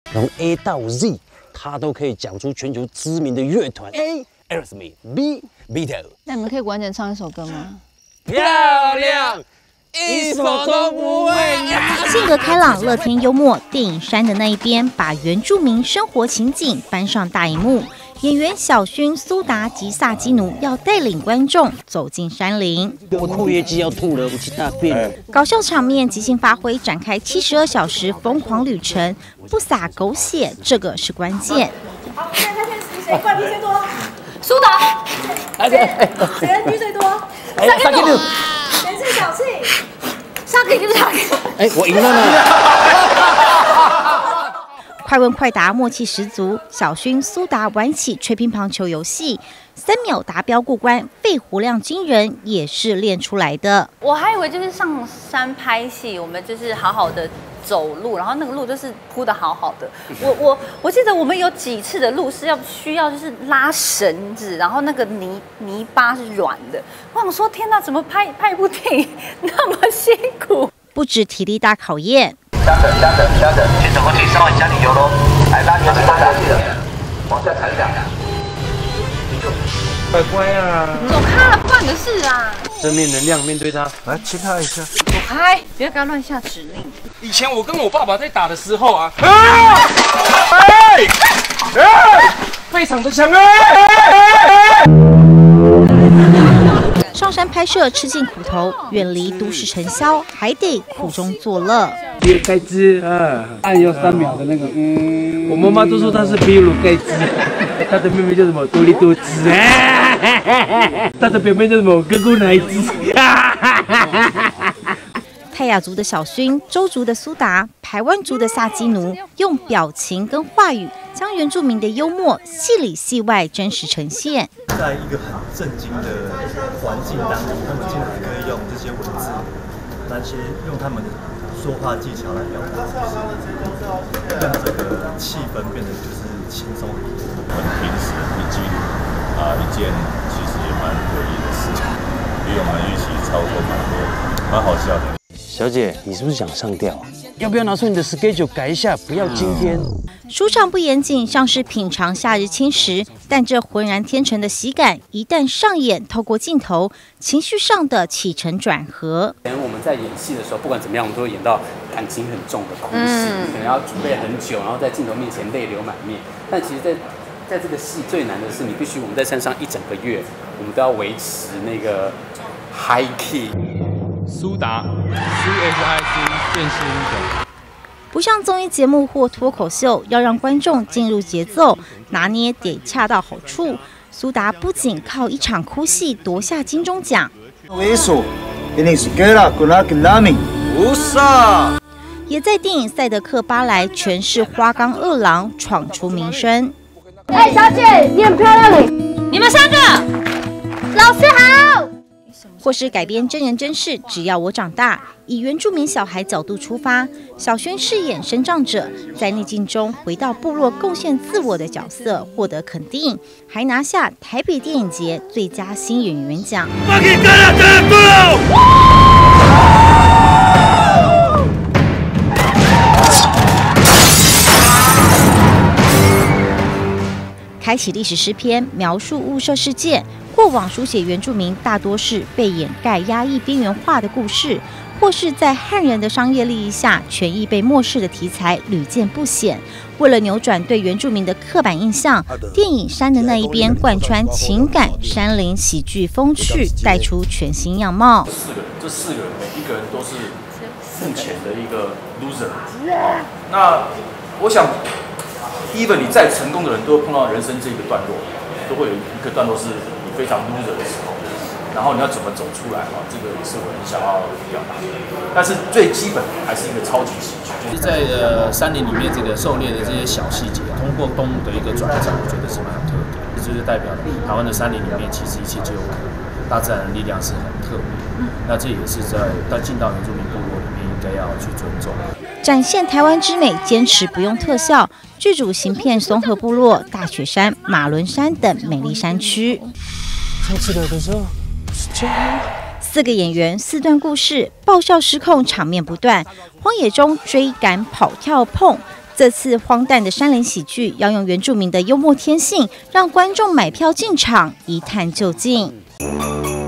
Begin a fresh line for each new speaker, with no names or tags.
从 A 到 Z， 他都可以讲出全球知名的乐团 A、Aerosmith、B、Beatles。
那你们可以完整唱一首歌吗？
漂亮，一首都不会呀！
性格开朗、乐天幽默，电影《山的那一边》把原住民生活情景搬上大荧幕。演员小薰、苏达及萨基努要带领观众走进山林。
我吐业绩要吐了，我去大便了。
搞笑场面即兴发挥，展开72小时疯狂旅程，不洒狗血，这个是关键。
好，现在谁冠军最多？
苏达。
谁 NG 最多？
萨基努。
谁最小气？
萨基努。
我赢了呢。
快问快答，默契十足。小薰、苏达玩起吹乒乓球游戏，3秒达标过关，肺活量惊人，也是练出来的。
我还以为就是上山拍戏，我们就是好好的走路，然后那个路就是铺得好好的。我记得我们有几次的路是需要就是拉绳子，然后那个泥巴是软的。我想说，天哪，怎么拍一部电影那么辛苦？
不止体力大考验。
加等，请走过去，稍微加点油喽。来，拉油，拉下去了，往下踩一下。
乖乖啊！
走开了，不关你的事啊！
正面能量面对他，
来亲他一下。
走开，不要给他乱下指令。
以前我跟我爸爸在打的时候啊，非常的强
上山拍摄吃尽苦头，远离都市尘嚣，还得苦中作乐。
比尔盖茨啊，按要3秒的那个，我妈妈都说他是比尔盖茨，他的妹妹叫什么多利多兹，他的表妹叫什么哥哥奶子。
泰雅族的小薰、周族的苏达、排湾族的萨基努，用表情跟话语将原住民的幽默戏里戏外真实呈现。
在一个很震惊的环境当中，他们竟然可以用这些文字来用他们的说话技巧来表达，让这个气氛变得就是轻松很多。
很平时去记录一件其实也蛮诡异的事情，比我们预期超过蛮好笑的。
小姐，你是不是想上吊啊？要不要拿出你的 schedule 改一下？不要今天。
舒畅不严谨，像是品尝夏日轻食，但这浑然天成的喜感，一旦上演，透过镜头，情绪上的起承转合。
我们在演戏的时候，不管怎么样，我们都会演到感情很重的哭戏，可能要准备很久，然后在镜头面前泪流满面。但其实在这个戏最难的是，你必须我们在山上1整个月，我们都要维持那个 high key。
苏达 CSIC 剑士英雄。
不像综艺节目或脱口秀，要让观众进入节奏，拿捏得恰到好处。苏达不仅靠一场哭戏夺下金钟奖，也在电影《赛德克·巴莱》诠释花岗二郎，闯出名声。
小姐，你很漂亮
你们3个，
老师好。
或是改编真人真事，只要我长大，以原住民小孩角度出发，小薰饰演身障者，在逆境中回到部落贡献自我的角色，获得肯定，还拿下台北电影节最佳新演员奖。开启历史诗篇，描述雾社事件。过往书写原住民大多是被掩盖、压抑、边缘化的故事，或是在汉人的商业利益下权益被漠视的题材屡见不鲜。为了扭转对原住民的刻板印象，电影《山的那一边》贯穿情感、山林、喜剧、风趣，带出全新样貌。
这4个人每一个人都是目前的一个 loser。那我想 even 你再成功的人，都会碰到人生这个段落，都会有一个段落是你非常 loser 的时候，然后你要怎么走出来这个也是我很想要表达的。但是最基本还是一个超级喜剧，就是在山林里面这个狩猎的这些小细节，通过动物的一个转折，我觉得是蛮特别的。这就是代表台湾的山林里面，其实一切皆有可能，大自然的力量是很特别的。那这也是在进到原住民部落里面应该要去尊重。
展现台湾之美，坚持不用特效。剧组行遍松河部落、大雪山、马伦山等美丽山区。
上次来的时候是这样吗
？4个演员，4段故事，爆笑失控，场面不断。荒野中追赶、跑跳、碰， 这次荒诞的山林喜剧要用原住民的幽默天性，让观众买票进场一探究竟。